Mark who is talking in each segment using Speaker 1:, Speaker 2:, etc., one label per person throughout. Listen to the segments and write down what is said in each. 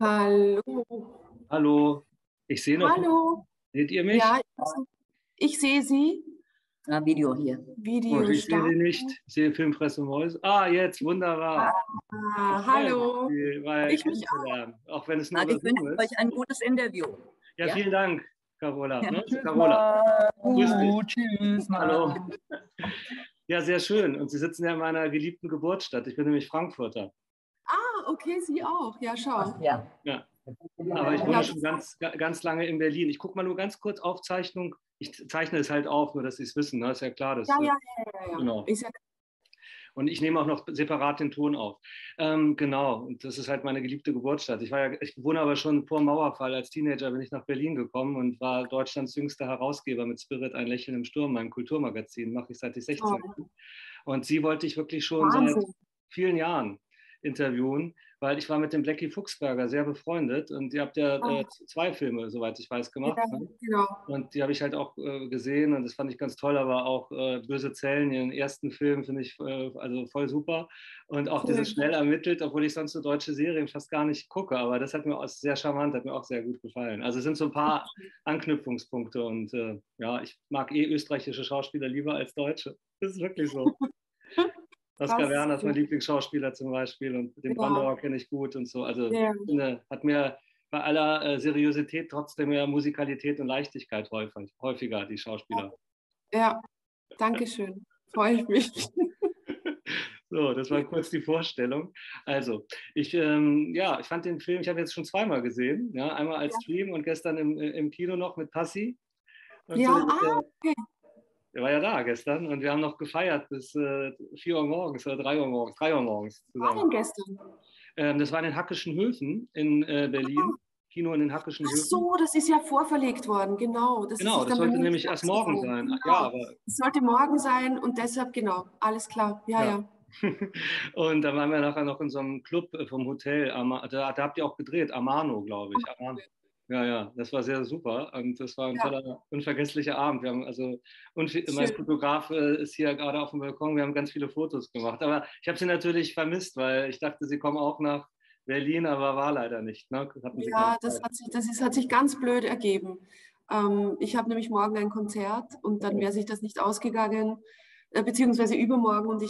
Speaker 1: Hallo.
Speaker 2: Hallo, ich sehe noch,
Speaker 1: Hallo.
Speaker 2: seht ihr mich?
Speaker 1: Ja, ich sehe Sie.
Speaker 3: Video hier.
Speaker 2: Gut,
Speaker 1: Video
Speaker 2: ich sehe Sie
Speaker 1: starten.
Speaker 2: nicht. Ich sehe Filmpresse Mäuse. Ah, jetzt, wunderbar.
Speaker 1: Hallo.
Speaker 2: Sie mal
Speaker 1: Ich mich auch.
Speaker 2: kennenzulernen, auch wenn es nur über
Speaker 3: Ich wünsche
Speaker 2: Zoom
Speaker 3: euch
Speaker 2: ist.
Speaker 3: ein gutes Interview.
Speaker 2: Ja, vielen Dank, Carola. Ne?
Speaker 3: Tschüss,
Speaker 2: Carola, grüß dich.
Speaker 3: Tschüss,
Speaker 2: Hallo. Ja, sehr schön. Und Sie sitzen ja in meiner geliebten Geburtsstadt. Ich bin nämlich Frankfurter.
Speaker 1: Ah, okay, Sie auch. Ja, schau.
Speaker 3: Ja.
Speaker 2: Ja. Aber ich wohne schon ganz lange in Berlin. Ich gucke mal nur ganz kurz Aufzeichnung. Ich zeichne es halt auf, nur dass Sie es wissen. Ne? Ist ja klar. Dass,
Speaker 1: Ja.
Speaker 2: Genau.
Speaker 1: Ist ja
Speaker 2: Und ich nehme auch noch separat den Ton auf. Genau, und das ist halt meine geliebte Geburtsstadt. Ich wohne aber schon vor dem Mauerfall. Als Teenager bin ich nach Berlin gekommen und war Deutschlands jüngster Herausgeber mit Spirit, ein Lächeln im Sturm, meinem Kulturmagazin, mache ich seit ich 16
Speaker 1: toll.
Speaker 2: bin. Und sie wollte ich wirklich schon seit
Speaker 1: Wahnsinn.
Speaker 2: vielen Jahren interviewen, weil ich war mit dem Blackie Fuchsberger sehr befreundet und ihr habt ja
Speaker 1: Ah,
Speaker 2: 2 Filme, soweit ich weiß, gemacht.
Speaker 1: ja,
Speaker 2: Ne?
Speaker 1: genau.
Speaker 2: Und die habe ich halt auch gesehen und das fand ich ganz toll, aber auch Böse Zellen, ihren ersten Film, finde ich also voll super. Und auch
Speaker 1: Cool.
Speaker 2: dieses schnell ermittelt, obwohl ich sonst so deutsche Serien fast gar nicht gucke, aber das hat mir auch sehr charmant, hat mir auch sehr gut gefallen. Also es sind so ein paar Anknüpfungspunkte und ja, ich mag österreichische Schauspieler lieber als Deutsche. Das ist wirklich so. Oskar
Speaker 1: Krass.
Speaker 2: Werner ist mein Lieblingsschauspieler zum Beispiel und den
Speaker 1: Ja,
Speaker 2: Brandauer kenne ich gut und so. Also
Speaker 1: ja.
Speaker 2: ich finde, hat mir bei aller Seriosität trotzdem mehr Musikalität und Leichtigkeit häufiger, die Schauspieler.
Speaker 1: Ja, danke schön. Freue ich mich.
Speaker 2: So, das war kurz die Vorstellung. Also, ich fand den Film, ich habe jetzt schon zweimal gesehen, ja, einmal als
Speaker 1: Ja,
Speaker 2: Stream und gestern im Kino noch mit Passi. Und so,
Speaker 1: okay.
Speaker 2: der war ja da gestern und wir haben noch gefeiert bis 4 Uhr morgens oder 3 Uhr morgens, 3 Uhr morgens
Speaker 1: War
Speaker 2: zusammen.
Speaker 1: denn gestern?
Speaker 2: Das war in den Hackischen Höfen in Berlin. Kino in den Hackischen
Speaker 1: Ach
Speaker 2: Höfen.
Speaker 1: so, das ist ja vorverlegt worden, genau. Das ist
Speaker 2: Genau,
Speaker 1: sich
Speaker 2: das
Speaker 1: dann bei
Speaker 2: sollte
Speaker 1: mir nicht
Speaker 2: nämlich erst morgen
Speaker 1: ausgegangen.
Speaker 2: sein. Ja,
Speaker 1: Genau.
Speaker 2: aber
Speaker 1: Es sollte morgen sein und deshalb, genau, alles klar. Ja,
Speaker 2: ja.
Speaker 1: ja.
Speaker 2: Und dann waren wir nachher noch in so einem Club vom Hotel. Da habt ihr auch gedreht, Amano, glaube ich. Ja, ja, das war sehr super. Und das war ein
Speaker 1: Ja,
Speaker 2: toller, unvergesslicher Abend. Wir haben also, und mein
Speaker 1: schön.
Speaker 2: Fotograf ist hier gerade auf dem Balkon. Wir haben ganz viele Fotos gemacht. Aber ich habe sie natürlich vermisst, weil ich dachte, sie kommen auch nach Berlin, aber war leider nicht. Ne? Hatten sie keine
Speaker 1: Ja,
Speaker 2: Zeit.
Speaker 1: hat sich ganz blöd ergeben. Ich habe nämlich morgen ein Konzert und dann
Speaker 2: Oh.
Speaker 1: wäre sich das nicht ausgegangen, beziehungsweise übermorgen und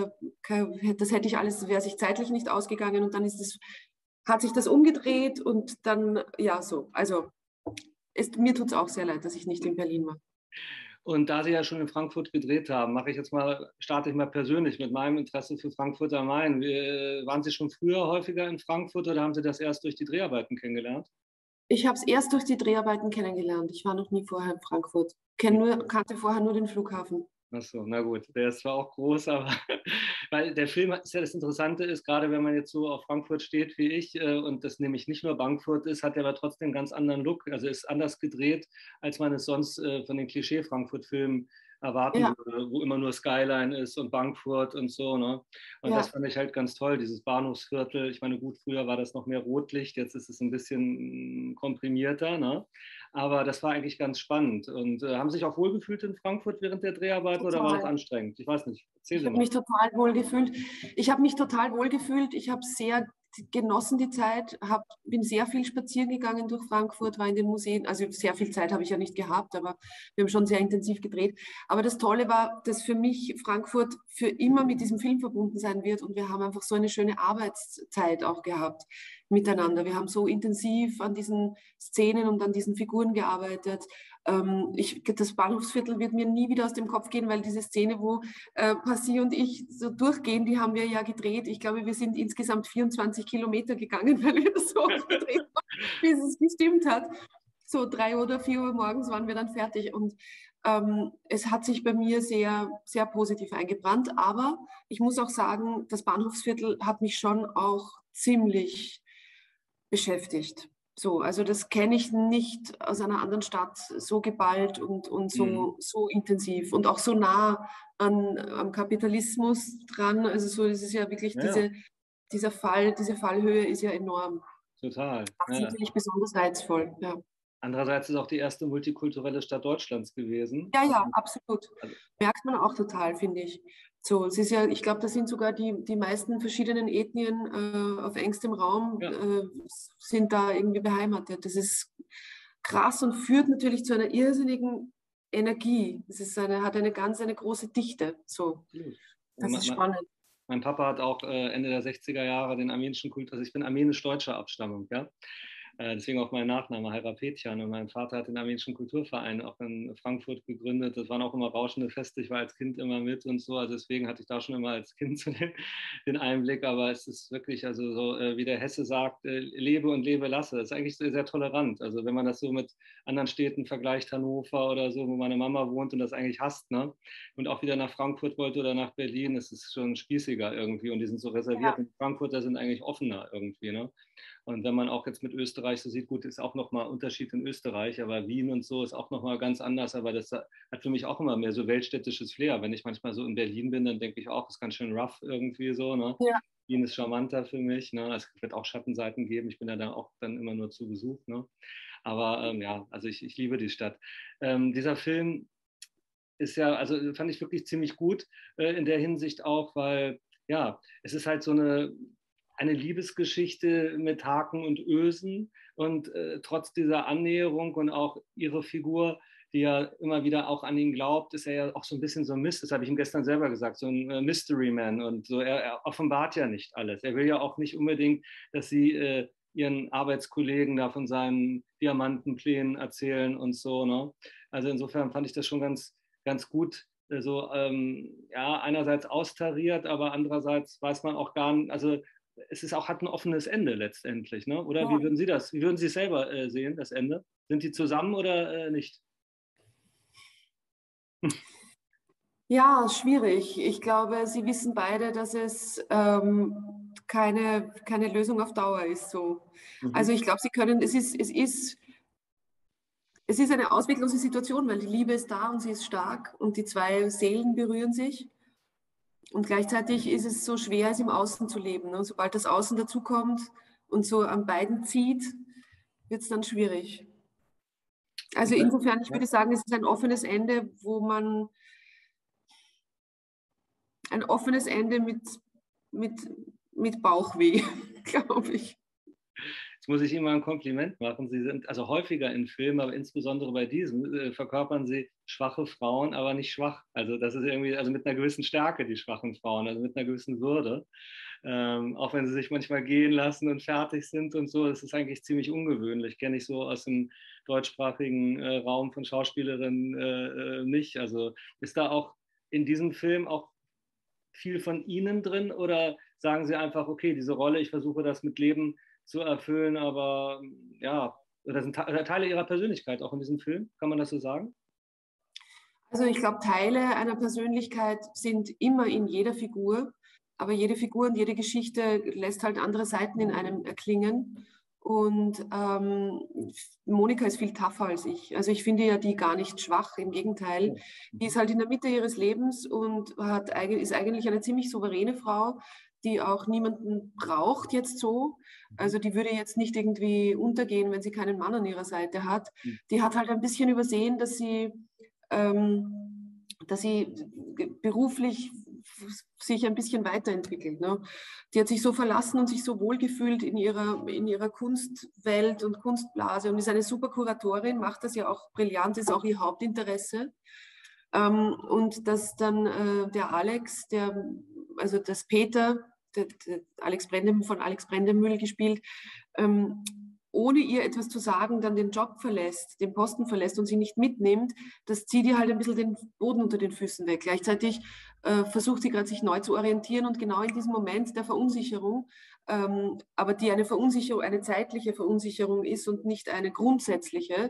Speaker 1: das hätte ich alles, wäre sich zeitlich nicht ausgegangen und dann hat sich das umgedreht und dann, ja, so. Also, mir tut es auch sehr leid, dass ich nicht in Berlin war.
Speaker 2: Und da Sie ja schon in Frankfurt gedreht haben, starte ich mal persönlich mit meinem Interesse für Frankfurt am Main. Waren Sie schon früher häufiger in Frankfurt oder haben Sie das erst durch die Dreharbeiten kennengelernt?
Speaker 1: Ich habe es erst durch die Dreharbeiten kennengelernt. Ich war noch nie vorher in Frankfurt. Kannte vorher nur den Flughafen.
Speaker 2: Ach so, na gut, der ist zwar auch groß, aber weil der Film ist ja das Interessante ist, gerade wenn man jetzt so auf Frankfurt steht wie ich und das nämlich nicht nur Bankfurt ist, hat er aber trotzdem einen ganz anderen Look. Also ist anders gedreht, als man es sonst von den Klischee-Frankfurt-Filmen erwarten
Speaker 1: Ja,
Speaker 2: würde, wo immer nur Skyline ist und Bankfurt und so. Ne? Und das
Speaker 1: ja,
Speaker 2: fand ich halt ganz toll, dieses Bahnhofsviertel. Ich meine, gut, früher war das noch mehr Rotlicht, jetzt ist es ein bisschen komprimierter. Ne? Aber das war eigentlich ganz spannend. Und haben Sie sich auch wohlgefühlt in Frankfurt während der Dreharbeiten oder war das
Speaker 1: total.
Speaker 2: anstrengend? Ich weiß nicht. Erzählen
Speaker 1: Ich
Speaker 2: Sie
Speaker 1: habe
Speaker 2: mal.
Speaker 1: mich total wohl gefühlt. Ich habe mich total wohl gefühlt. Ich habe sehr genossen die Zeit, bin sehr viel spazieren gegangen durch Frankfurt, war in den Museen. Also sehr viel Zeit habe ich ja nicht gehabt, aber wir haben schon sehr intensiv gedreht. Aber das Tolle war, dass für mich Frankfurt für immer mit diesem Film verbunden sein wird und wir haben einfach so eine schöne Arbeitszeit auch gehabt miteinander. Wir haben so intensiv an diesen Szenen und an diesen Figuren gearbeitet. Das Bahnhofsviertel wird mir nie wieder aus dem Kopf gehen, weil diese Szene, wo Passi und ich so durchgehen, die haben wir ja gedreht. Ich glaube, wir sind insgesamt 24 Kilometer gegangen, weil wir das so oft gedreht haben, bis es gestimmt hat. So 3 oder 4 Uhr morgens waren wir dann fertig und es hat sich bei mir sehr, sehr positiv eingebrannt. Aber ich muss auch sagen, das Bahnhofsviertel hat mich schon auch ziemlich beschäftigt. So, also das kenne ich nicht aus einer anderen Stadt so geballt und
Speaker 2: Mhm.
Speaker 1: so intensiv und auch so nah am Kapitalismus dran. Also so, das ist ja wirklich
Speaker 2: Ja,
Speaker 1: diese Fallhöhe ist ja enorm.
Speaker 2: total.
Speaker 1: Das ist
Speaker 2: Ja.
Speaker 1: natürlich besonders reizvoll. Ja,
Speaker 2: Andererseits ist es auch die erste multikulturelle Stadt Deutschlands gewesen.
Speaker 1: ja, absolut.
Speaker 2: Also,
Speaker 1: Merkt man auch total, finde ich. So, es ist ja, ich glaube, da sind sogar die meisten verschiedenen Ethnien auf engstem Raum sind da irgendwie beheimatet. Das ist krass und führt natürlich zu einer irrsinnigen Energie. Es ist hat eine große Dichte. So, das ist spannend.
Speaker 2: Mein Papa hat auch Ende der 60er Jahre den armenischen Kult, also ich bin armenisch-deutscher Abstammung, ja. Deswegen auch mein Nachname, Hayratpetyan. Und mein Vater hat den armenischen Kulturverein auch in Frankfurt gegründet. Das waren auch immer rauschende Feste. Ich war als Kind immer mit und so. Also deswegen hatte ich da schon immer als Kind so den Einblick. Aber es ist wirklich, also so wie der Hesse sagt, lebe und lebe lasse. Das ist eigentlich sehr, sehr tolerant. Also wenn man das so mit anderen Städten vergleicht, Hannover oder so, wo meine Mama wohnt und das eigentlich hasst, ne? Und auch wieder nach Frankfurt wollte oder nach Berlin, ist es schon spießiger irgendwie. Und die sind so reserviert. Und Frankfurter sind eigentlich offener irgendwie, ne? Und wenn man auch jetzt mit Österreich so sieht, gut, ist auch nochmal Unterschied in Österreich, aber Wien und so ist auch nochmal ganz anders. Aber das hat für mich auch immer mehr so weltstädtisches Flair. Wenn ich manchmal so in Berlin bin, dann denke ich auch, das ist ganz schön rough irgendwie so. Ne?
Speaker 1: Ja.
Speaker 2: Wien ist charmanter für mich. Ne? Es wird auch Schattenseiten geben. Ich bin ja dann auch dann immer nur zu Besuch. Ne? Aber ja, also ich liebe die Stadt. Dieser Film ist ja, also fand ich wirklich ziemlich gut in der Hinsicht auch, weil ja, es ist halt so eine Liebesgeschichte mit Haken und Ösen und trotz dieser Annäherung und auch ihre Figur, die ja immer wieder auch an ihn glaubt, ist er ja auch so ein bisschen so ein Mist, das habe ich ihm gestern selber gesagt, so ein Mystery Man und so, er offenbart ja nicht alles. Er will ja auch nicht unbedingt, dass sie ihren Arbeitskollegen da von seinen Diamantenplänen erzählen und so. Ne? Also insofern fand ich das schon ganz, ganz gut, so ja, einerseits austariert, aber andererseits weiß man auch gar nicht, also es ist auch, hat ein offenes Ende letztendlich, ne? Oder wie würden Sie das? Wie würden Sie es selber sehen, das Ende? Sind die zusammen oder nicht?
Speaker 1: Ja, schwierig. Ich glaube, sie wissen beide, dass es keine Lösung auf Dauer ist. So. Also ich glaube, sie können, es ist eine ausweglose Situation, weil die Liebe ist da und sie ist stark und die zwei Seelen berühren sich. Und gleichzeitig ist es so schwer, es im Außen zu leben. Ne? Sobald das Außen dazukommt und so an beiden zieht, wird es dann schwierig. Also insofern, ich würde sagen, es ist ein offenes Ende, ein offenes Ende mit Bauchweh, glaube ich.
Speaker 2: Jetzt muss ich Ihnen mal ein Kompliment machen. Sie sind also häufiger in Filmen, aber insbesondere bei diesem verkörpern Sie schwache Frauen, aber nicht schwach. Also das ist irgendwie, also mit einer gewissen Stärke, die schwachen Frauen, also mit einer gewissen Würde. Auch wenn sie sich manchmal gehen lassen und fertig sind und so, das ist eigentlich ziemlich ungewöhnlich. Kenne ich so aus dem deutschsprachigen Raum von Schauspielerinnen nicht. Also ist da auch in diesem Film auch viel von Ihnen drin oder sagen Sie einfach, okay, diese Rolle, ich versuche das mit Leben zu erfüllen, aber ja, oder sind Teile Ihrer Persönlichkeit auch in diesem Film? Kann man das so sagen?
Speaker 1: Also ich glaube, Teile einer Persönlichkeit sind immer in jeder Figur, aber jede Figur und jede Geschichte lässt halt andere Seiten in einem erklingen. Und Monika ist viel tougher als ich. Also ich finde ja die gar nicht schwach, im Gegenteil. Die ist halt in der Mitte ihres Lebens und ist eigentlich eine ziemlich souveräne Frau, die auch niemanden braucht jetzt so. Also die würde jetzt nicht irgendwie untergehen, wenn sie keinen Mann an ihrer Seite hat. Die hat halt ein bisschen übersehen, dass sie beruflich sich ein bisschen weiterentwickelt. Ne? Die hat sich so verlassen und sich so wohlgefühlt in ihrer Kunstwelt und Kunstblase und ist eine super Kuratorin, macht das ja auch brillant, ist auch ihr Hauptinteresse. Und dass dann der Alex, also das Peter, der von Alex Brendemühl gespielt, ohne ihr etwas zu sagen, dann den Job verlässt, den Posten verlässt und sie nicht mitnimmt, das zieht ihr halt ein bisschen den Boden unter den Füßen weg. Gleichzeitig versucht sie gerade sich neu zu orientieren und genau in diesem Moment der Verunsicherung, aber die eine Verunsicherung, eine zeitliche Verunsicherung ist und nicht eine grundsätzliche,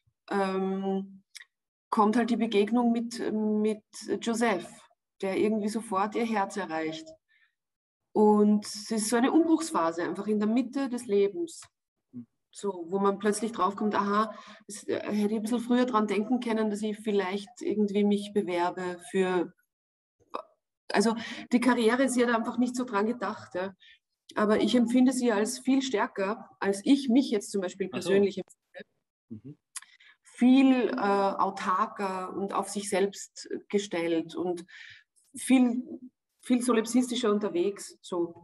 Speaker 1: kommt halt die Begegnung mit Joseph, der irgendwie sofort ihr Herz erreicht. Und es ist so eine Umbruchsphase, einfach in der Mitte des Lebens. So, wo man plötzlich draufkommt, aha, hätte ich ein bisschen früher dran denken können, dass ich vielleicht irgendwie mich bewerbe für, also die Karriere ist ja da einfach nicht so dran gedacht, ja. Aber ich empfinde sie als viel stärker, als ich mich jetzt zum Beispiel persönlich empfinde. Viel autarker und auf sich selbst gestellt und viel solipsistischer unterwegs. So.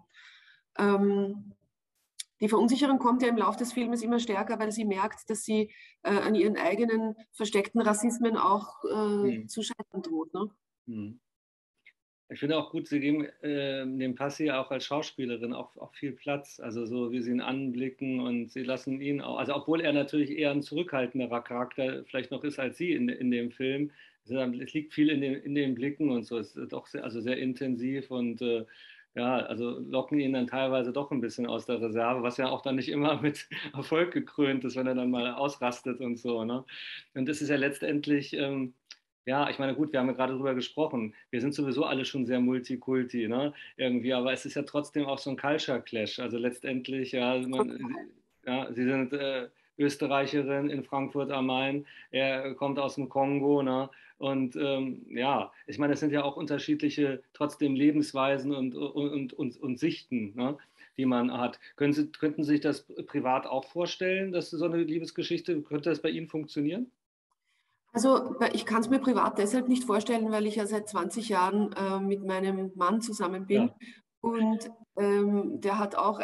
Speaker 1: Die Verunsicherung kommt ja im Laufe des Filmes immer stärker, weil sie merkt, dass sie an ihren eigenen versteckten Rassismen auch zu scheitern droht. Ne?
Speaker 2: Hm. Ich finde auch gut, Sie geben dem Passi auch als Schauspielerin auch viel Platz. Also so wie Sie ihn anblicken und Sie lassen ihn auch, also obwohl er natürlich eher ein zurückhaltenderer Charakter vielleicht noch ist als Sie in dem Film. Es liegt viel in den Blicken und so. Es ist doch sehr intensiv und ja, also locken ihn dann teilweise doch ein bisschen aus der Reserve, was ja auch dann nicht immer mit Erfolg gekrönt ist, wenn er dann mal ausrastet und so. Ne? Und es ist ja letztendlich ja, ich meine, gut, wir haben ja gerade darüber gesprochen. Wir sind sowieso alle schon sehr Multikulti, ne? Irgendwie, aber es ist ja trotzdem auch so ein Culture Clash. Also letztendlich, ja, Sie sind Österreicherin in Frankfurt am Main, er kommt aus dem Kongo, ne? Und ja, ich meine, es sind ja auch unterschiedliche trotzdem Lebensweisen und Sichten, ne? Die man hat. Könnten Sie sich das privat auch vorstellen, dass so eine Liebesgeschichte, könnte das bei Ihnen funktionieren?
Speaker 1: Also ich kann es mir privat deshalb nicht vorstellen, weil ich ja seit 20 Jahren mit meinem Mann zusammen bin.
Speaker 2: Ja.
Speaker 1: Und der hat auch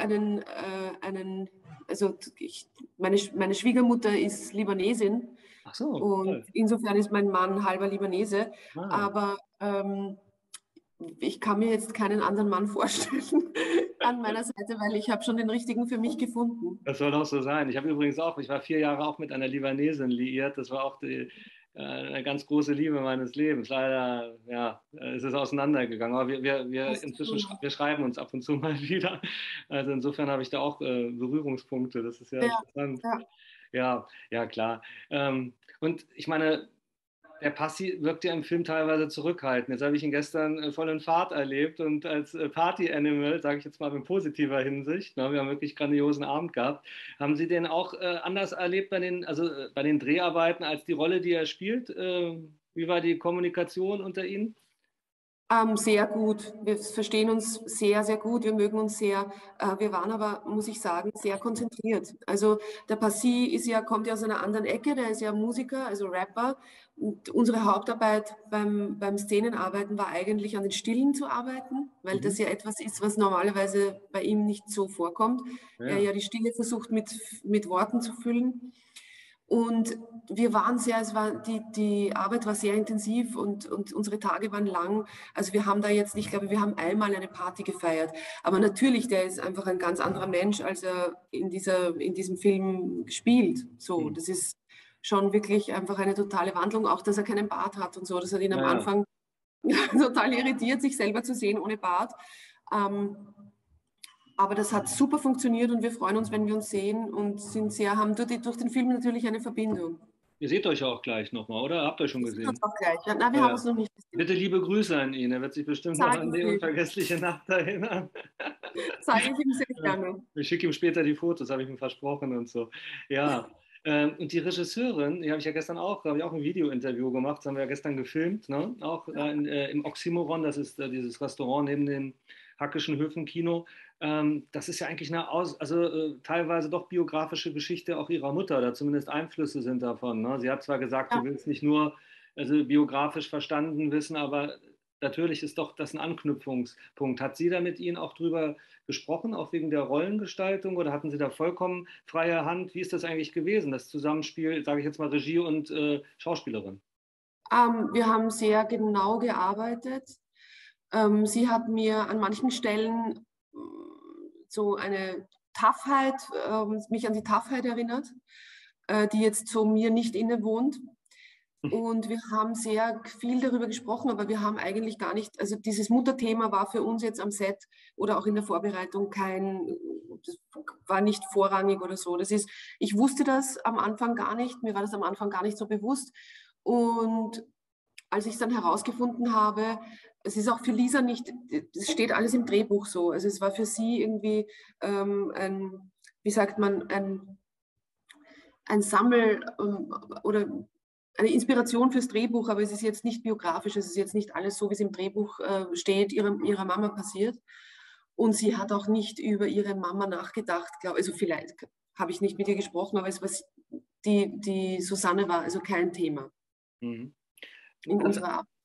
Speaker 1: also meine Schwiegermutter ist Libanesin
Speaker 2: Ach so,
Speaker 1: und
Speaker 2: toll.
Speaker 1: insofern ist mein Mann halber Libanese.
Speaker 2: Ah.
Speaker 1: Aber ich kann mir jetzt keinen anderen Mann vorstellen an meiner Seite, weil ich habe schon den richtigen für mich gefunden.
Speaker 2: Das soll auch so sein. Ich war 4 Jahre auch mit einer Libanesin liiert. Das war auch eine ganz große Liebe meines Lebens. Leider, ja, ist es auseinandergegangen. Aber wir schreiben uns ab und zu mal wieder. Also insofern habe ich da auch Berührungspunkte. Das ist ja
Speaker 1: Ja,
Speaker 2: interessant.
Speaker 1: ja.
Speaker 2: Ja, ja, klar. Und ich meine, der Passi wirkt ja im Film teilweise zurückhaltend. Jetzt habe ich ihn gestern voll in Fahrt erlebt und als Party-Animal, sage ich jetzt mal in positiver Hinsicht, ne, wir haben wirklich grandiosen Abend gehabt. Haben Sie den auch anders erlebt bei den Dreharbeiten als die Rolle, die er spielt? Wie war die Kommunikation unter Ihnen?
Speaker 1: Sehr gut. Wir verstehen uns sehr, sehr gut. Wir mögen uns sehr. Wir waren aber, muss ich sagen, sehr konzentriert. Also der Passy kommt ja aus einer anderen Ecke. Der ist ja Musiker, also Rapper. Und unsere Hauptarbeit beim Szenenarbeiten war eigentlich an den Stillen zu arbeiten, weil
Speaker 2: Mhm.
Speaker 1: das ja etwas ist, was normalerweise bei ihm nicht so vorkommt. Er
Speaker 2: Ja,
Speaker 1: ja die Stille versucht mit Worten zu füllen. Und die Arbeit war sehr intensiv und unsere Tage waren lang. Also wir haben da jetzt, ich glaube, wir haben einmal eine Party gefeiert. Aber natürlich, der ist einfach ein ganz anderer Mensch, als er in diesem Film spielt. So,
Speaker 2: mhm.
Speaker 1: das ist schon wirklich einfach eine totale Wandlung. Auch, dass er keinen Bart hat und so. Das hat ihn am
Speaker 2: Ja, ja.
Speaker 1: Anfang total irritiert, sich selber zu sehen ohne Bart. Aber das hat super funktioniert und wir freuen uns, wenn wir uns sehen und haben durch den Film natürlich eine Verbindung.
Speaker 2: Ihr seht euch ja auch gleich nochmal, oder? Habt ihr schon
Speaker 1: Wir sehen uns
Speaker 2: gesehen?
Speaker 1: auch gleich. Ja, nein, wir
Speaker 2: Ja,
Speaker 1: haben uns
Speaker 2: ja.
Speaker 1: noch nicht gesehen.
Speaker 2: Bitte liebe Grüße an ihn. Er wird sich bestimmt noch
Speaker 1: Sage
Speaker 2: an
Speaker 1: ich
Speaker 2: die
Speaker 1: ihm.
Speaker 2: unvergessliche Nacht erinnern.
Speaker 1: Sage ich ihm sehr
Speaker 2: Ja.
Speaker 1: gerne.
Speaker 2: Ich schicke ihm später die Fotos, habe ich ihm versprochen und so. Ja. Und die Regisseurin, die habe ich ja gestern auch, da habe ich auch ein Video-Interview gemacht, das haben wir ja gestern gefilmt, ne? Auch im Oxymoron, das ist dieses Restaurant neben dem Hackischen Höfen-Kino. Das ist ja eigentlich teilweise doch biografische Geschichte auch ihrer Mutter, oder zumindest Einflüsse sind davon. Ne? Sie hat zwar gesagt, sie
Speaker 1: Ja.
Speaker 2: will es nicht nur biografisch verstanden wissen, aber natürlich ist doch das ein Anknüpfungspunkt. Hat sie da mit Ihnen auch drüber gesprochen, auch wegen der Rollengestaltung, oder hatten Sie da vollkommen freie Hand? Wie ist das eigentlich gewesen, das Zusammenspiel, sage ich jetzt mal, Regie und Schauspielerin?
Speaker 1: Wir haben sehr genau gearbeitet. Sie hat mir an manchen Stellen so eine Toughheit, mich an die Toughheit erinnert, die jetzt so mir nicht innewohnt. Und wir haben sehr viel darüber gesprochen, aber wir haben eigentlich gar nicht, also dieses Mutterthema war für uns jetzt am Set oder auch in der Vorbereitung das war nicht vorrangig oder so. Ich wusste das am Anfang gar nicht, mir war das am Anfang gar nicht so bewusst. Und als ich es dann herausgefunden habe, es ist auch für Lisa nicht, es steht alles im Drehbuch so. Also es war für sie irgendwie wie sagt man, ein oder eine Inspiration fürs Drehbuch, aber es ist jetzt nicht biografisch, es ist jetzt nicht alles so, wie es im Drehbuch steht, ihrer Mama passiert. Und sie hat auch nicht über ihre Mama nachgedacht, glaube also vielleicht habe ich nicht mit ihr gesprochen, aber die Susanne war also kein Thema
Speaker 2: Mhm.
Speaker 1: in
Speaker 2: Also,
Speaker 1: unserer Arbeit.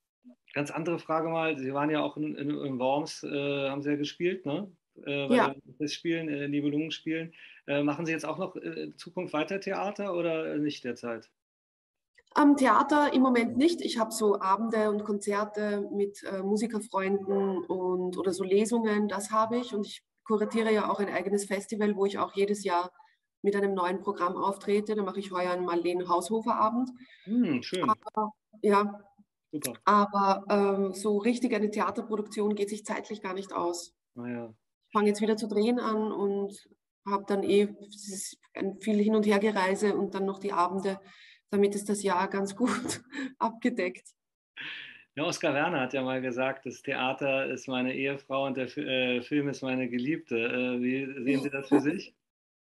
Speaker 2: Ganz andere Frage mal. Sie waren ja auch in Worms, haben Sie ja gespielt, ne? Bei
Speaker 1: Ja,
Speaker 2: den Festspielen, Nibelungenspielen. Machen Sie jetzt auch noch in Zukunft weiter Theater oder nicht derzeit?
Speaker 1: am Theater im Moment nicht. Ich habe so Abende und Konzerte mit Musikerfreunden und oder so Lesungen, das habe ich. Und ich kuratiere ja auch ein eigenes Festival, wo ich auch jedes Jahr mit einem neuen Programm auftrete. Da mache ich heuer einen Marlene Haushofer Abend.
Speaker 2: Schön,
Speaker 1: Ja,
Speaker 2: super.
Speaker 1: aber so richtig eine Theaterproduktion geht sich zeitlich gar nicht aus.
Speaker 2: Naja.
Speaker 1: Ich fange jetzt wieder zu drehen an und habe dann es ist ein viel Hin- und Hergereise und dann noch die Abende. Damit ist das Jahr ganz gut abgedeckt.
Speaker 2: Ja, Oskar Werner hat ja mal gesagt, das Theater ist meine Ehefrau und der Film ist meine Geliebte. Wie sehen Sie das für sich?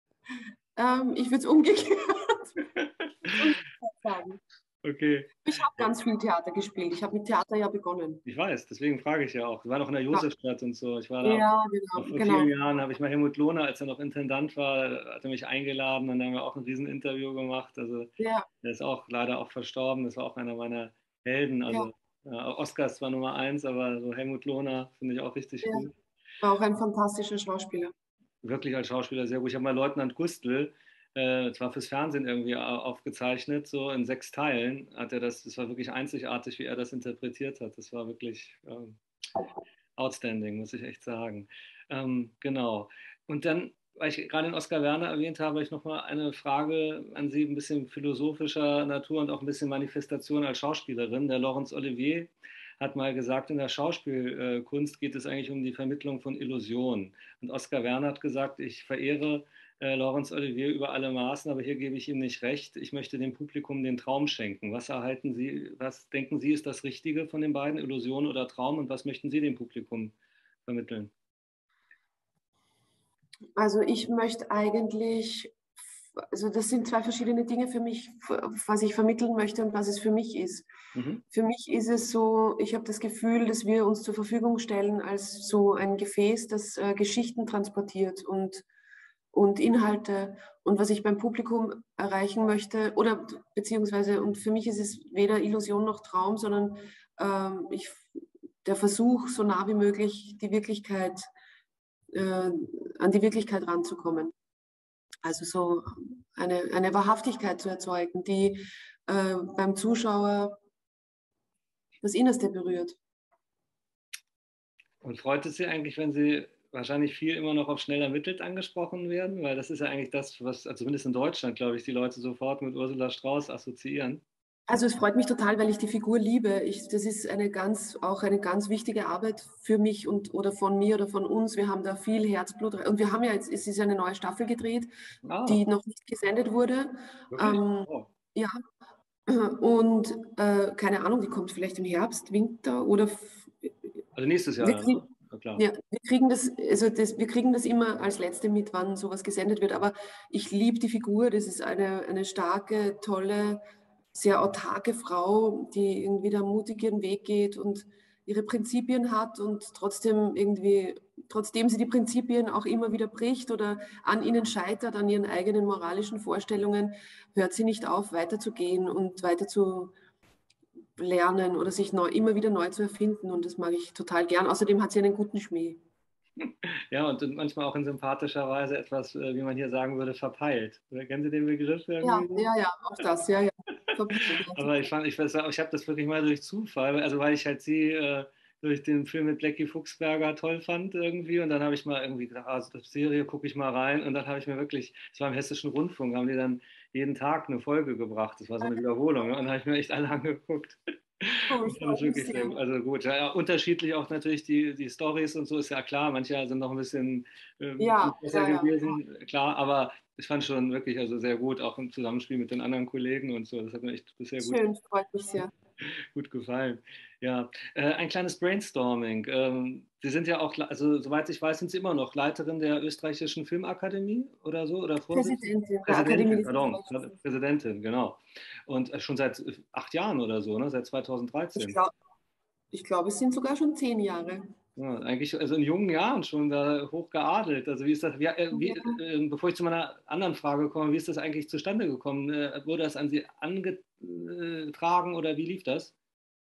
Speaker 1: Ich würde es umgekehrt, umgekehrt sagen.
Speaker 2: Okay,
Speaker 1: Ich habe ganz viel Theater gespielt. Ich habe mit Theater ja begonnen.
Speaker 2: ich weiß, deswegen frage ich ja auch. Wir waren auch in der
Speaker 1: Ja,
Speaker 2: Josefstadt und so. Ich war da
Speaker 1: ja
Speaker 2: auch
Speaker 1: genau,
Speaker 2: vor
Speaker 1: genau.
Speaker 2: vielen Jahren, habe ich mal Helmut Lohner, als er noch Intendant war, hat er mich eingeladen und dann haben wir auch ein Rieseninterview gemacht. Also
Speaker 1: Ja,
Speaker 2: der ist auch leider auch verstorben. Das war auch einer meiner Helden.
Speaker 1: ja,
Speaker 2: Also Oscar ist zwar Nummer eins, aber so Helmut Lohner finde ich auch richtig
Speaker 1: ja.
Speaker 2: gut.
Speaker 1: War auch ein fantastischer Schauspieler.
Speaker 2: Wirklich als Schauspieler sehr gut. Ich habe mal Leutnant Gustl, zwar fürs Fernsehen irgendwie aufgezeichnet, so in 6 Teilen hat er das. Das war wirklich einzigartig, wie er das interpretiert hat. Das war wirklich outstanding, muss ich echt sagen. Genau. Und dann, weil ich gerade den Oskar Werner erwähnt habe, habe ich nochmal eine Frage an Sie, ein bisschen philosophischer Natur und auch ein bisschen Manifestation als Schauspielerin. Der Laurence Olivier hat mal gesagt, in der Schauspielkunst geht es eigentlich um die Vermittlung von Illusionen. Und Oskar Werner hat gesagt, ich verehre Laurence Olivier über alle Maßen, aber hier gebe ich ihm nicht recht. Ich möchte dem Publikum den Traum schenken. Was erhalten Sie, was denken Sie, ist das Richtige von den beiden, Illusion oder Traum? Und was möchten Sie dem Publikum vermitteln?
Speaker 1: Also ich möchte eigentlich, also das sind zwei verschiedene Dinge für mich, was ich vermitteln möchte und was es für mich ist.
Speaker 2: Mhm.
Speaker 1: Für mich ist es so, ich habe das Gefühl, dass wir uns zur Verfügung stellen als so ein Gefäß, das Geschichten transportiert und Inhalte. Und was ich beim Publikum erreichen möchte, oder beziehungsweise, und für mich ist es weder Illusion noch Traum, sondern ich, der Versuch, so nah wie möglich die Wirklichkeit, äh, an die Wirklichkeit ranzukommen. Also so eine Wahrhaftigkeit zu erzeugen, die beim Zuschauer das Innerste berührt.
Speaker 2: Und freut es Sie eigentlich, wenn Sie wahrscheinlich viel immer noch auf schnell ermittelt angesprochen werden? Weil das ist ja eigentlich das, was also zumindest in Deutschland, glaube ich, die Leute sofort mit Ursula Strauß assoziieren.
Speaker 1: Also es freut mich total, weil ich die Figur liebe. Das ist auch eine ganz wichtige Arbeit für mich und oder von mir oder von uns. Wir haben da viel Herzblut und wir haben ja jetzt, es ist eine neue Staffel gedreht,
Speaker 2: Ah,
Speaker 1: die noch nicht gesendet wurde.
Speaker 2: wirklich?
Speaker 1: Ähm,
Speaker 2: Oh.
Speaker 1: ja, und keine Ahnung, die kommt vielleicht im Herbst, Winter oder
Speaker 2: Also nächstes Jahr
Speaker 1: wir
Speaker 2: dann, ne?
Speaker 1: kriegen,
Speaker 2: Na klar.
Speaker 1: ja, wir kriegen das, also wir kriegen das immer als Letzte mit, wann sowas gesendet wird. Aber ich liebe die Figur. Das ist eine starke, tolle, sehr autarke Frau, die irgendwie da mutig ihren Weg geht und ihre Prinzipien hat und trotzdem irgendwie, trotzdem sie die Prinzipien auch immer wieder bricht oder an ihnen scheitert, an ihren eigenen moralischen Vorstellungen, hört sie nicht auf, weiterzugehen und weiter zu lernen oder sich immer wieder neu zu erfinden. Und das mag ich total gern. Außerdem hat sie einen guten Schmäh.
Speaker 2: Ja, und manchmal auch in sympathischer Weise etwas, wie man hier sagen würde, verpeilt. Oder kennen Sie den Begriff
Speaker 1: Ja,
Speaker 2: irgendwie?
Speaker 1: ja, ja, auch das, ja, ja. Verpeilt,
Speaker 2: Aber ich habe das wirklich mal durch Zufall, also weil ich halt sie durch den Film mit Blackie Fuchsberger toll fand irgendwie und dann habe ich mal irgendwie gedacht, also das Serie gucke ich mal rein und dann habe ich mir wirklich, es war im Hessischen Rundfunk, haben die dann jeden Tag eine Folge gebracht, das war so eine Wiederholung, ne? Und dann habe ich mir echt alle angeguckt.
Speaker 1: cool,
Speaker 2: Ich fand es
Speaker 1: freut mich
Speaker 2: wirklich sehr
Speaker 1: sehr.
Speaker 2: gut. Also gut, ja, ja, unterschiedlich auch natürlich die Stories und so ist ja klar. Manche sind noch ein bisschen
Speaker 1: Ja,
Speaker 2: besser
Speaker 1: ja, ja.
Speaker 2: gewesen, klar, aber ich fand schon wirklich also sehr gut, auch im Zusammenspiel mit den anderen Kollegen und so. Das hat mir echt bisher
Speaker 1: Schön, freut mich sehr.
Speaker 2: gut gefallen. Ja, ein kleines Brainstorming. Sie sind ja auch, also soweit ich weiß, sind Sie immer noch Leiterin der österreichischen Filmakademie oder so oder Vorsitzende?
Speaker 1: Präsidentin der Akademie
Speaker 2: Präsidentin,
Speaker 1: des
Speaker 2: pardon,
Speaker 1: Österreichischen.
Speaker 2: Präsidentin, genau. Und schon seit 8 Jahren oder so, ne? Seit
Speaker 1: Ich
Speaker 2: 2013.
Speaker 1: glaube, ich glaub, es sind sogar schon 10 Jahre.
Speaker 2: Ja, eigentlich, also in jungen Jahren schon da hoch geadelt. Also wie ist das,
Speaker 1: Ja.
Speaker 2: bevor ich zu meiner anderen Frage komme, wie ist das eigentlich zustande gekommen? Wurde das an Sie angetragen oder wie lief das?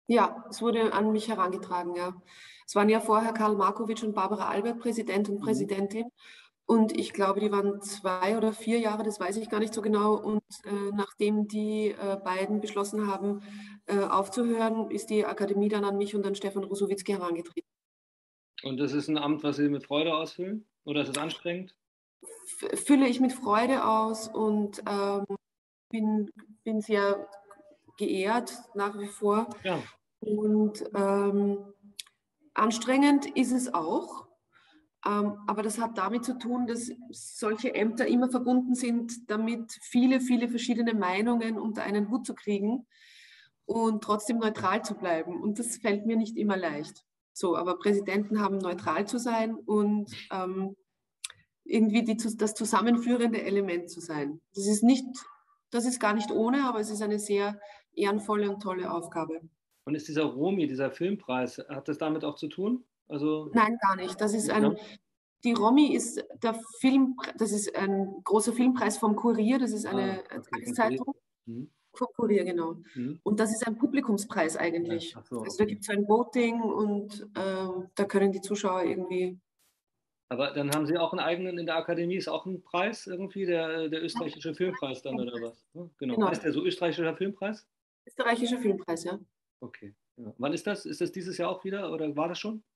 Speaker 1: Ja, es wurde an mich herangetragen, ja. Es waren ja vorher Karl Markovic und Barbara Albert Präsident und
Speaker 2: Mhm.
Speaker 1: Präsidentin. Und ich glaube, die waren 2 oder 4 Jahre, das weiß ich gar nicht so genau. Und nachdem die beiden beschlossen haben, aufzuhören, ist die Akademie dann an mich und an Stefan Rusowitzki herangetreten.
Speaker 2: Und das ist ein Amt, was Sie mit Freude ausfüllen? Oder ist es anstrengend?
Speaker 1: Fülle ich mit Freude aus und bin, bin sehr geehrt nach wie vor.
Speaker 2: Ja.
Speaker 1: Und anstrengend ist es auch. Aber das hat damit zu tun, dass solche Ämter immer verbunden sind, damit viele, viele verschiedene Meinungen unter einen Hut zu kriegen und trotzdem neutral zu bleiben. Und das fällt mir nicht immer leicht. So, aber Präsidenten haben neutral zu sein und irgendwie das zusammenführende Element zu sein. Das ist gar nicht ohne, aber es ist eine sehr ehrenvolle und tolle Aufgabe.
Speaker 2: Und ist dieser Romy, dieser Filmpreis, hat das damit auch zu tun? Also,
Speaker 1: Nein, gar nicht.
Speaker 2: ja?
Speaker 1: Die Romy ist das ist ein großer Filmpreis vom Kurier, das ist
Speaker 2: Ah,
Speaker 1: eine
Speaker 2: okay, vom Kollegen.
Speaker 1: Tageszeitung.
Speaker 2: Mhm.
Speaker 1: Vom Kurier, genau.
Speaker 2: Mhm.
Speaker 1: Und das ist ein Publikumspreis
Speaker 2: Ja,
Speaker 1: eigentlich.
Speaker 2: ach so,
Speaker 1: Also da
Speaker 2: okay.
Speaker 1: gibt es ein Voting und da können die Zuschauer irgendwie.
Speaker 2: Aber dann haben Sie auch einen eigenen in der Akademie, ist auch ein Preis irgendwie, der österreichische Filmpreis dann oder was? Ja, genau.
Speaker 1: Genau,
Speaker 2: Heißt der so österreichischer Filmpreis?
Speaker 1: österreichischer Filmpreis, ja.
Speaker 2: Okay. Ja. Wann ist das? Ist das dieses Jahr auch wieder oder war das schon?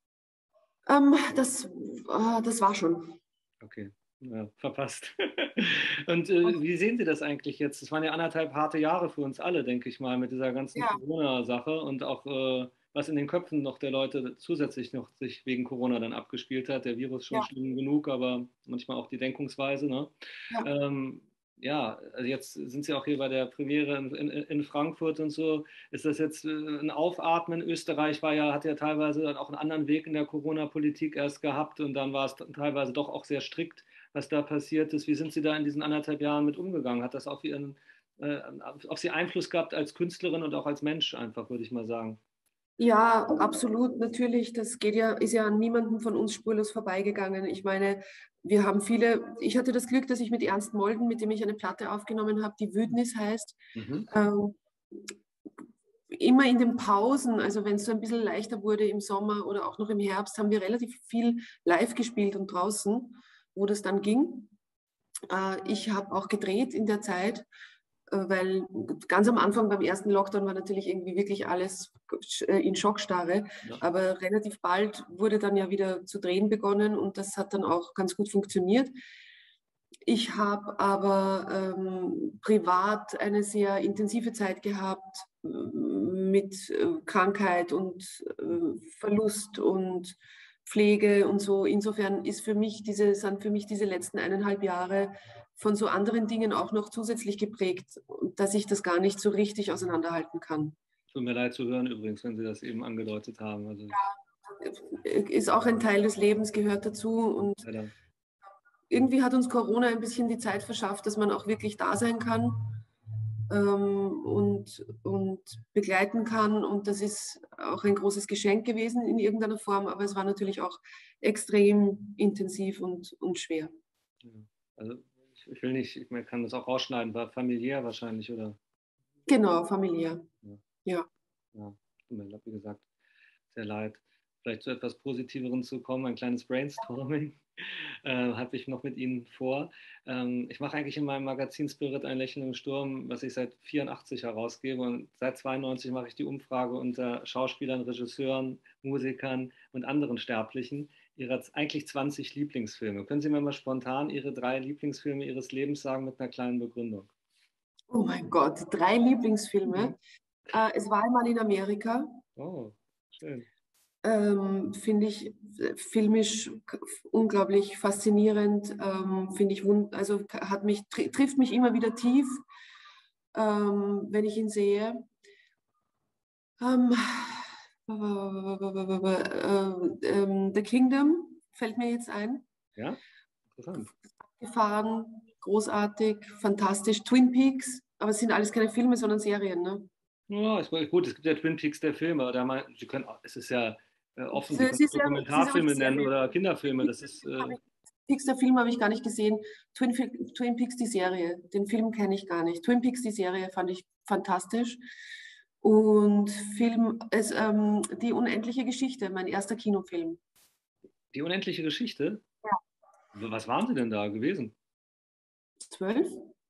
Speaker 1: Das war schon.
Speaker 2: Okay, ja, verpasst. Und wie sehen Sie das eigentlich jetzt? Es waren ja 1,5 harte Jahre für uns alle, denke ich mal, mit dieser ganzen
Speaker 1: Ja,
Speaker 2: Corona-Sache und auch was in den Köpfen noch der Leute zusätzlich noch sich wegen Corona dann abgespielt hat. Der Virus schon
Speaker 1: ja,
Speaker 2: schlimm genug, aber manchmal auch die Denkungsweise. Ne?
Speaker 1: ja.
Speaker 2: Ähm, ja, also jetzt sind Sie auch hier bei der Premiere in Frankfurt und so. Ist das jetzt ein Aufatmen? Österreich hat ja teilweise dann auch einen anderen Weg in der Corona-Politik erst gehabt und dann war es teilweise doch auch sehr strikt, was da passiert ist. Wie sind Sie da in diesen 1,5 Jahren mit umgegangen? Hat das auf Sie Einfluss gehabt als Künstlerin und auch als Mensch einfach, würde ich mal sagen?
Speaker 1: Ja, absolut, natürlich. Ist ja an niemandem von uns spurlos vorbeigegangen. Ich meine, ich hatte das Glück, dass ich mit Ernst Molden, mit dem ich eine Platte aufgenommen habe, die Wütnis heißt,
Speaker 2: Mhm.
Speaker 1: ähm, immer in den Pausen, also wenn es so ein bisschen leichter wurde im Sommer oder auch noch im Herbst, haben wir relativ viel live gespielt und draußen, wo das dann ging. Ich habe auch gedreht in der Zeit, weil ganz am Anfang beim ersten Lockdown war natürlich irgendwie wirklich alles in Schockstarre.
Speaker 2: Ja.
Speaker 1: Aber relativ bald wurde dann ja wieder zu drehen begonnen und das hat dann auch ganz gut funktioniert. Ich habe aber privat eine sehr intensive Zeit gehabt mit Krankheit und Verlust und Pflege und so. Insofern sind für mich diese letzten 1,5 Jahre von so anderen Dingen auch noch zusätzlich geprägt, dass ich das gar nicht so richtig auseinanderhalten kann.
Speaker 2: Tut mir leid zu hören übrigens, wenn Sie das eben angedeutet haben. Also,
Speaker 1: Ist auch ein Teil des Lebens, gehört dazu und
Speaker 2: leider.
Speaker 1: irgendwie hat uns Corona ein bisschen die Zeit verschafft, dass man auch wirklich da sein kann und begleiten kann. Und das ist auch ein großes Geschenk gewesen in irgendeiner Form, aber es war natürlich auch extrem intensiv und schwer.
Speaker 2: Ja. Also ich will nicht, man kann das auch rausschneiden, war familiär wahrscheinlich, oder?
Speaker 1: Genau, familiär.
Speaker 2: Ja,
Speaker 1: Ja.
Speaker 2: ja. Tut mir, wie gesagt, sehr leid. Vielleicht zu etwas Positiveren zu kommen, ein kleines Brainstorming habe ich noch mit Ihnen vor. Ich mache eigentlich in meinem Magazin Spirit ein Lächeln im Sturm, was ich seit 84 herausgebe, und seit 92 mache ich die Umfrage unter Schauspielern, Regisseuren, Musikern und anderen Sterblichen ihrer eigentlich 20 Lieblingsfilme. Können Sie mir mal spontan Ihre 3 Lieblingsfilme Ihres Lebens sagen mit einer kleinen Begründung?
Speaker 1: Oh mein Gott, 3 Lieblingsfilme. Es war einmal in Amerika.
Speaker 2: Oh, schön.
Speaker 1: Finde ich filmisch unglaublich faszinierend, finde ich also trifft mich immer wieder tief, wenn ich ihn sehe. The Kingdom fällt mir jetzt ein.
Speaker 2: Ja, interessant.
Speaker 1: Gefahren, großartig, fantastisch. Twin Peaks, aber es sind alles keine Filme, sondern Serien, ne?
Speaker 2: Ja, gut, es gibt ja Twin Peaks der Filme, aber Sie können, es ist ja offen, Sie können
Speaker 1: Es ist aber die
Speaker 2: Dokumentarfilme nennen
Speaker 1: Serie.
Speaker 2: oder Kinderfilme, das ist,
Speaker 1: Twin Peaks, der Film habe ich gar nicht gesehen. Twin Peaks, die Serie. Den Film kenne ich gar nicht. Twin Peaks, die Serie, fand ich fantastisch. Und Film, Die unendliche Geschichte, mein erster Kinofilm.
Speaker 2: Die unendliche Geschichte?
Speaker 1: Ja.
Speaker 2: Was waren Sie denn da gewesen?
Speaker 1: 12?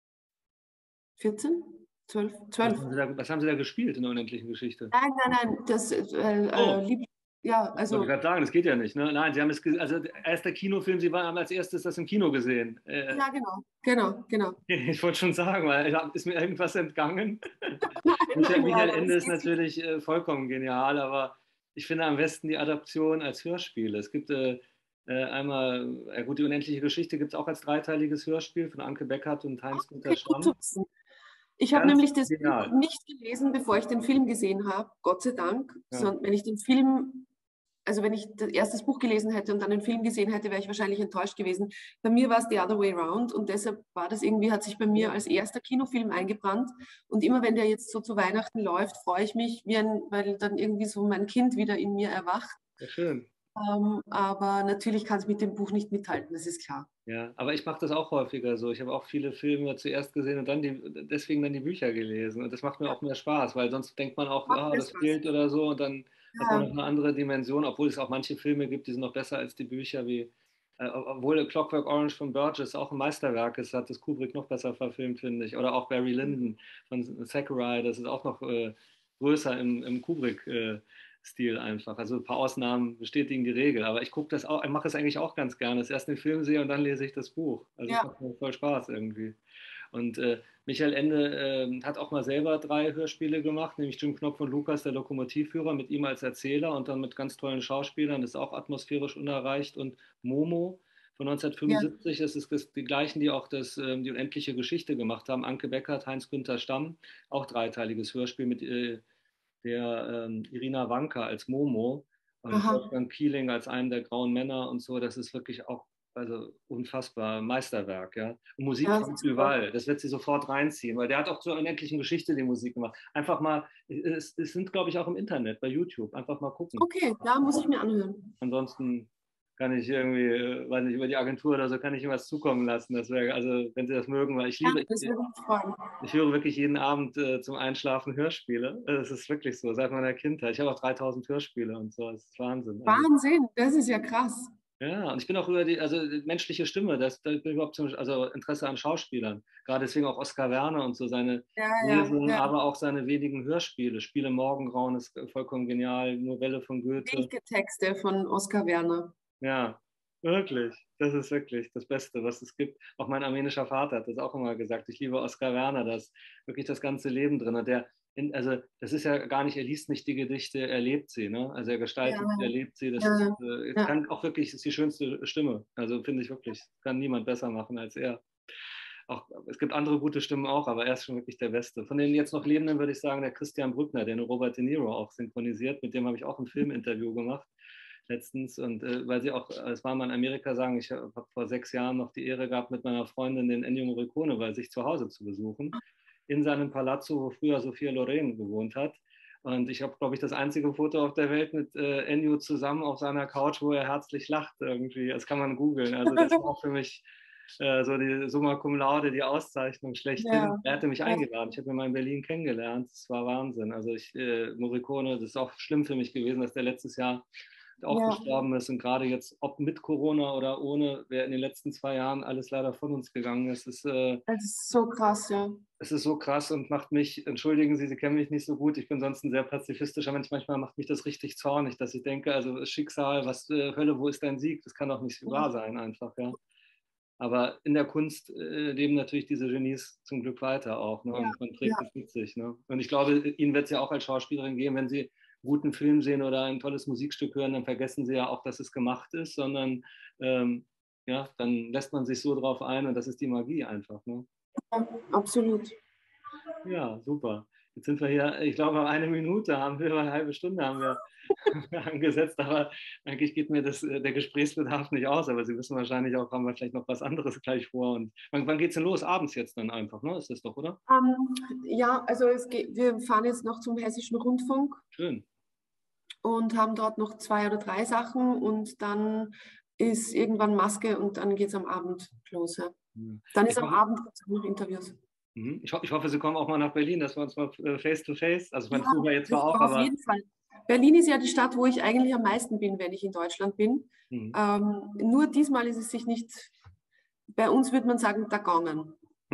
Speaker 1: 14? 12? 12.
Speaker 2: Was haben Sie da gespielt in der unendlichen Geschichte?
Speaker 1: Nein, das
Speaker 2: Oh.
Speaker 1: ja,
Speaker 2: Das wollte ich gerade sagen, das geht ja nicht. Ne? Nein, Sie haben es, also erster Kinofilm, Sie haben als erstes das im Kino gesehen.
Speaker 1: Ja, genau.
Speaker 2: Ich wollte schon sagen, weil ist mir irgendwas entgangen.
Speaker 1: Nein,
Speaker 2: Michael
Speaker 1: ja,
Speaker 2: Ende
Speaker 1: das
Speaker 2: ist natürlich vollkommen genial, aber ich finde am besten die Adaption als Hörspiel. Es gibt einmal, gut, die unendliche Geschichte gibt es auch als dreiteiliges Hörspiel von Anke Beckert und Heinz-Günther
Speaker 1: okay, gut zu
Speaker 2: Stamm.
Speaker 1: wissen. Ich habe
Speaker 2: Ganz
Speaker 1: nämlich das Buch
Speaker 2: genial.
Speaker 1: nicht gelesen, bevor ich den Film gesehen habe, Gott sei Dank.
Speaker 2: Ja.
Speaker 1: Wenn ich den Film, also wenn ich erst das Buch gelesen hätte und dann den Film gesehen hätte, wäre ich wahrscheinlich enttäuscht gewesen. Bei mir war es the other way round und deshalb war das irgendwie, hat sich bei mir als erster Kinofilm eingebrannt. Und immer wenn der jetzt so zu Weihnachten läuft, freue ich mich, weil dann irgendwie so mein Kind wieder in mir erwacht.
Speaker 2: Ja, schön.
Speaker 1: Aber natürlich kann es mit dem Buch nicht mithalten, das ist klar.
Speaker 2: Ja, aber ich mache das auch häufiger so. Ich habe auch viele Filme zuerst gesehen und dann deswegen dann die Bücher gelesen. Und das macht mir auch mehr Spaß, weil sonst denkt man auch,
Speaker 1: Macht
Speaker 2: ah,
Speaker 1: mir
Speaker 2: das
Speaker 1: Spaß.
Speaker 2: fehlt oder so. Und dann hat man
Speaker 1: Ja,
Speaker 2: noch eine andere Dimension, obwohl es auch manche Filme gibt, die sind noch besser als die Bücher, wie obwohl Clockwork Orange von Burgess auch ein Meisterwerk ist, hat das Kubrick noch besser verfilmt, finde ich. Oder auch Barry Lyndon von Thackeray, das ist auch noch größer im Kubrick. Stil einfach. Also ein paar Ausnahmen bestätigen die Regel. Aber ich gucke das auch, ich mache es eigentlich auch ganz gerne. Dass ich erst den Film sehe und dann lese ich das Buch. Also es
Speaker 1: ja.
Speaker 2: macht mir voll Spaß irgendwie. Und Michael Ende hat auch mal selber 3 Hörspiele gemacht, nämlich Jim Knopf und Lukas, der Lokomotivführer, mit ihm als Erzähler und dann mit ganz tollen Schauspielern. Das ist auch atmosphärisch unerreicht. Und Momo von
Speaker 1: Ja.
Speaker 2: 1975, das ist die gleichen, die auch die unendliche Geschichte gemacht haben. Anke Beckert, Heinz-Günther Stamm, auch dreiteiliges Hörspiel mit der Irina Wanka als Momo und
Speaker 1: Aha.
Speaker 2: Wolfgang Keeling als einen der grauen Männer und so. Das ist wirklich auch also unfassbar Meisterwerk. Ja? Und Musik
Speaker 1: Ja,
Speaker 2: von
Speaker 1: super.
Speaker 2: Duval, das wird sie sofort reinziehen, weil der hat auch zur unendlichen Geschichte die Musik gemacht. Einfach mal, es sind glaube ich auch im Internet, bei YouTube, einfach mal gucken.
Speaker 1: Okay, da muss ich mir anhören.
Speaker 2: Ansonsten kann ich irgendwie, weiß nicht, über die Agentur oder so, kann ich ihm was zukommen lassen. Das wäre, also wenn Sie das mögen, weil ich
Speaker 1: Ja,
Speaker 2: liebe,
Speaker 1: das würde mich freuen.
Speaker 2: ich höre wirklich jeden Abend zum Einschlafen Hörspiele. Es ist wirklich so, seit meiner Kindheit. Ich habe auch 3000 Hörspiele und so. Das ist Wahnsinn. Also,
Speaker 1: Wahnsinn, das ist ja krass.
Speaker 2: ja, und ich bin auch über die menschliche Stimme, da bin ich überhaupt also Interesse an Schauspielern. Gerade deswegen auch Oskar Werner und so seine Lesungen,
Speaker 1: Ja.
Speaker 2: aber auch seine wenigen Hörspiele. Spiele im Morgengrauen ist vollkommen genial. Novelle von Goethe.
Speaker 1: Welche Texte von Oskar Werner?
Speaker 2: Ja, wirklich. Das ist wirklich das Beste, was es gibt. Auch mein armenischer Vater hat das auch immer gesagt. Ich liebe Oskar Werner, da ist wirklich das ganze Leben drin. Und also das ist ja gar nicht, er liest nicht die Gedichte, er lebt sie. Ne? Also er gestaltet
Speaker 1: Ja,
Speaker 2: sie, er lebt sie. Das
Speaker 1: ja, ja.
Speaker 2: kann auch wirklich, ist die schönste Stimme. Also finde ich wirklich, kann niemand besser machen als er. Auch, es gibt andere gute Stimmen auch, aber er ist schon wirklich der Beste. Von den jetzt noch Lebenden würde ich sagen, der Christian Brückner, der Robert De Niro auch synchronisiert, mit dem habe ich auch ein Filminterview gemacht letztens. Und weil sie auch, es war mal in Amerika, sagen, ich habe vor 6 Jahren noch die Ehre gehabt, mit meiner Freundin den Ennio Morricone bei sich zu Hause zu besuchen, in seinem Palazzo, wo früher Sophia Loren gewohnt hat. Und ich habe, glaube ich, das einzige Foto auf der Welt mit Ennio zusammen auf seiner Couch, wo er herzlich lacht irgendwie. Das kann man googeln. Also das war auch für mich so die Summa Cum Laude, die Auszeichnung schlechthin.
Speaker 1: Ja,
Speaker 2: Er hatte mich
Speaker 1: ja,
Speaker 2: eingeladen. Ich habe ihn mal in Berlin kennengelernt. Das war Wahnsinn. Also Morricone, das ist auch schlimm für mich gewesen, dass der letztes Jahr auch
Speaker 1: ja.
Speaker 2: gestorben ist. Und gerade jetzt, ob mit Corona oder ohne, wer in den letzten 2 Jahren alles leider von uns gegangen ist,
Speaker 1: Das ist so krass, ja.
Speaker 2: es ist so krass und macht mich, entschuldigen Sie, Sie kennen mich nicht so gut, ich bin sonst ein sehr pazifistischer Mensch, manchmal macht mich das richtig zornig, dass ich denke, also Schicksal, was Hölle, wo ist dein Sieg? Das kann doch nicht wahr sein einfach, ja. Aber in der Kunst leben natürlich diese Genies zum Glück weiter auch. Ne?
Speaker 1: Ja,
Speaker 2: Und man
Speaker 1: ja.
Speaker 2: trägt es mit sich. Ne? Und ich glaube, Ihnen wird es ja auch als Schauspielerin geben, wenn Sie einen guten Film sehen oder ein tolles Musikstück hören, dann vergessen Sie ja auch, dass es gemacht ist, sondern ja, dann lässt man sich so drauf ein und das ist die Magie einfach. Ne?
Speaker 1: Ja, absolut.
Speaker 2: Ja, super. Jetzt sind wir hier, ich glaube, 1 Minute haben wir, eine halbe Stunde haben wir angesetzt, aber eigentlich geht mir der Gesprächsbedarf nicht aus, aber Sie wissen wahrscheinlich auch, haben wir vielleicht noch was anderes gleich vor. Und wann geht es denn los? Abends jetzt dann einfach, ne? Ist das doch, oder?
Speaker 1: Ja, also wir fahren jetzt noch zum Hessischen Rundfunk
Speaker 2: Schön.
Speaker 1: und haben dort noch 2 oder 3 Sachen und dann ist irgendwann Maske und dann geht es am Abend los. Ja.
Speaker 2: Ja.
Speaker 1: Dann
Speaker 2: Ich
Speaker 1: ist am
Speaker 2: hoffe,
Speaker 1: Abend noch Interviews.
Speaker 2: Ich hoffe, Sie kommen auch mal nach Berlin, dass wir uns mal face to face, also mein
Speaker 1: Ja,
Speaker 2: früher jetzt war auch,
Speaker 1: auf
Speaker 2: aber
Speaker 1: jeden Fall. Berlin ist ja die Stadt, wo ich eigentlich am meisten bin, wenn ich in Deutschland bin. Nur diesmal ist es sich nicht, bei uns würde man sagen, ergangen.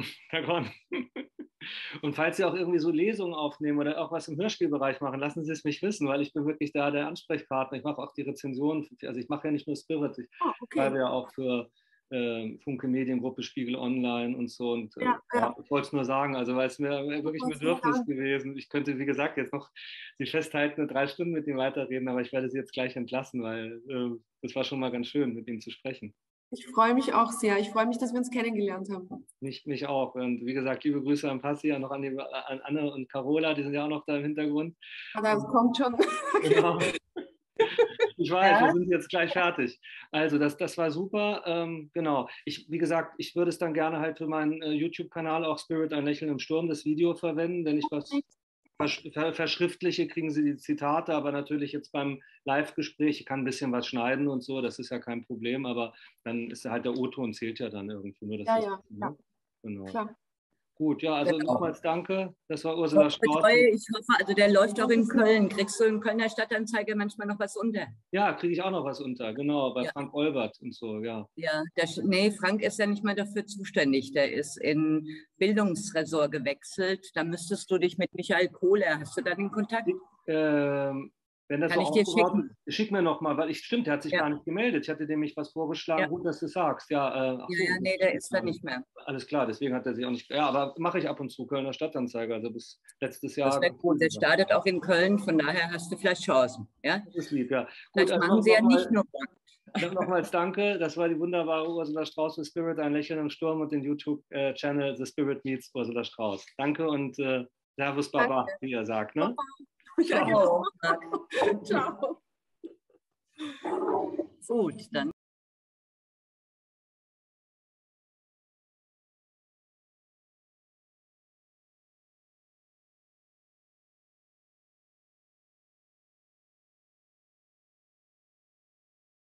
Speaker 2: Und falls Sie auch irgendwie so Lesungen aufnehmen oder auch was im Hörspielbereich machen, lassen Sie es mich wissen, weil ich bin wirklich da der Ansprechpartner. Ich mache auch die Rezensionen, also ich mache ja nicht nur Spirit, ich schreibe ja auch für Funke Mediengruppe, Spiegel Online und so. Und
Speaker 1: Ja.
Speaker 2: ich wollte es nur sagen, also weil es mir wirklich ein Bedürfnis gewesen. Ich könnte, wie gesagt, jetzt noch Sie festhalten und 3 Stunden mit Ihnen weiterreden, aber ich werde Sie jetzt gleich entlassen, weil das war schon mal ganz schön, mit Ihnen zu sprechen.
Speaker 1: Ich freue mich auch sehr. Ich freue mich, dass wir uns kennengelernt haben.
Speaker 2: Mich auch. Und wie gesagt, liebe Grüße an Passi, noch an Anne und Carola, die sind ja auch noch da im Hintergrund.
Speaker 1: Das kommt schon.
Speaker 2: Genau. Ich weiß, wir sind jetzt gleich fertig. Also das war super. Genau. Wie gesagt, ich würde es dann gerne halt für meinen YouTube-Kanal auch Spirit, ein Lächeln im Sturm, das Video verwenden, wenn ich was verschriftliche, kriegen Sie die Zitate, aber natürlich jetzt beim Live-Gespräch, ich kann ein bisschen was schneiden und so, das ist ja kein Problem, aber dann ist halt der O-Ton zählt ja dann irgendwie nur. Das
Speaker 1: Ja.
Speaker 2: Genau.
Speaker 1: Klar.
Speaker 2: Gut, ja, also
Speaker 3: Genau.
Speaker 2: nochmals danke. Das war Ursula Strauß.
Speaker 3: Ich hoffe, also der läuft auch in Köln. Kriegst du in Kölner Stadtanzeige manchmal noch was unter?
Speaker 2: Ja, kriege ich auch noch was unter, genau, bei Frank Olbert und so, ja.
Speaker 3: Ja, nee, Frank ist ja nicht mehr dafür zuständig. Der ist in Bildungsressort gewechselt. Da müsstest du dich mit Michael Kohler, hast du da den Kontakt?
Speaker 2: Wenn das
Speaker 3: Kann
Speaker 2: so
Speaker 3: ich dir
Speaker 2: aufgebaut
Speaker 3: schicken?
Speaker 2: ist, schick mir noch mal, weil stimmt, der hat sich gar nicht gemeldet. Ich hatte dem mich was vorgeschlagen, gut, dass du sagst. Ja,
Speaker 3: Nee, der ist da nicht mehr.
Speaker 2: Alles klar, deswegen hat er sich auch nicht. Ja, aber mache ich ab und zu Kölner Stadtanzeiger, also bis letztes Jahr.
Speaker 3: Das wäre gut. Der startet auch in Köln, von daher hast du vielleicht Chancen. Ja?
Speaker 2: Das ist lieb, ja.
Speaker 3: Gut,
Speaker 2: Gut,
Speaker 3: das machen sie ja nicht nur.
Speaker 2: Nochmals danke. Das war die wunderbare Ursula Strauß für Spirit, ein Lächeln im Sturm und den YouTube-Channel The Spirit Meets Ursula Strauß. Danke und Servus Baba, wie er sagt. Ne?
Speaker 1: Ja, genau. Ciao.
Speaker 3: Gut, dann.